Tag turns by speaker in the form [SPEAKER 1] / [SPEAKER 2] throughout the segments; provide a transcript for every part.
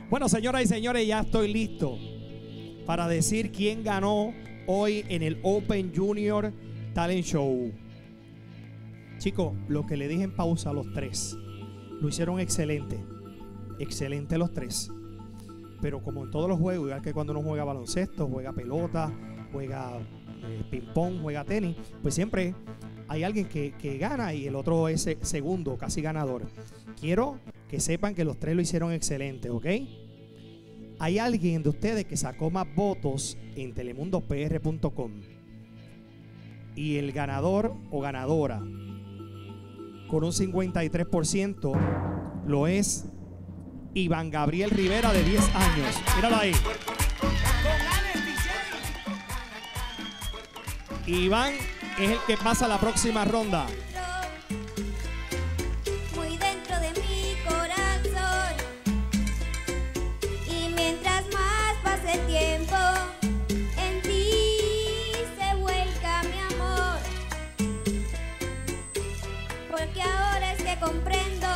[SPEAKER 1] Bueno, señoras y señores, ya estoy listo para decir quién ganó hoy en el Open Junior Talent Show. Chicos, lo que le dije en pausa a los tres, lo hicieron excelente. Excelente los tres. Pero como en todos los juegos, igual que cuando uno juega baloncesto, juega pelota, juega ping-pong, juega tenis, pues siempre hay alguien que gana y el otro es segundo, casi ganador. Quiero que sepan que los tres lo hicieron excelente, ¿ok? Hay alguien de ustedes que sacó más votos en telemundopr.com y el ganador o ganadora con un 53% lo es Iván Gabriel Rivera, de 10 años. Míralo ahí. Iván es el que pasa a la próxima ronda.
[SPEAKER 2] Muy dentro de mi corazón. Y mientras más pase el tiempo, en ti se vuelca mi amor. Porque ahora es que comprendo.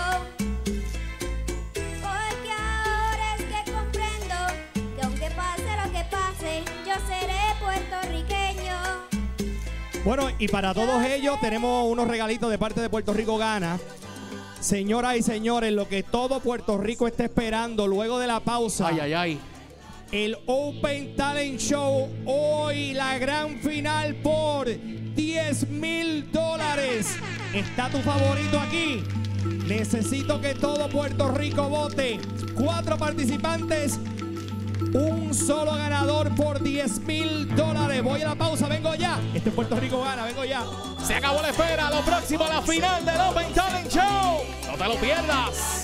[SPEAKER 2] Porque ahora es que comprendo que aunque pase lo que pase, yo seré puertorriqueño.
[SPEAKER 1] Bueno, y para todos ellos tenemos unos regalitos de parte de Puerto Rico Gana. Señoras y señores, lo que todo Puerto Rico está esperando luego de la pausa.
[SPEAKER 3] Ay, ay, ay.
[SPEAKER 1] El Open Talent Show. Hoy la gran final por $10,000. ¿Está tu favorito aquí? Necesito que todo Puerto Rico vote. 4 participantes. Un solo ganador por $10,000. Voy a la pausa, vengo ya. Este es Puerto Rico Gana, vengo ya.
[SPEAKER 3] Se acabó la espera. Lo próximo, la final del Open Talent Show. No te lo pierdas.